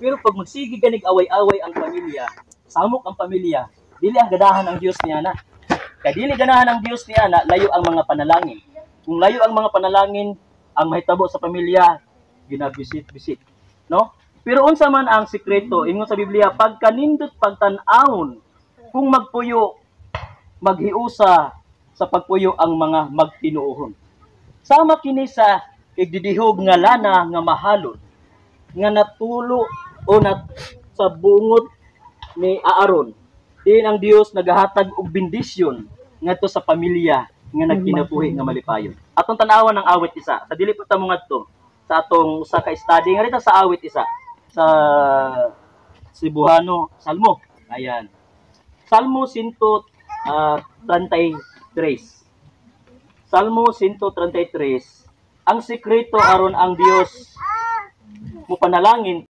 Pero pag magsigi ganig away-away ang pamilya, samok ang pamilya, dili ang ganahan ng Dios niya na. Kaya dili ganahan ng Dios niya na layo ang mga panalangin. Kung layo ang mga panalangin, ang mahitabo sa pamilya, ginabisit-bisit, no? Pero unsa man ang sikreto ingon sa Biblia, pagkanindot pagtan-awon kung magpuyo, maghiusa sa pagpuyo ang mga magtinuohon. Sama kini sa igdidihog nga lana nga mahalon nga natulo o sa bungot ni Aaron. Din ang Dios nagahatag og bendisyon ngadto sa pamilya nga nagkinabuhi nga malipayon. Atong tan-awan ng awit isa. Sa dili pa ta mo ngadto sa atong usa ka study nga rita sa awit isa sa Cebuano, Salmo. Ayan. Salmo 133. Salmo 133. Ang sikreto aron ang Dios mo panalangin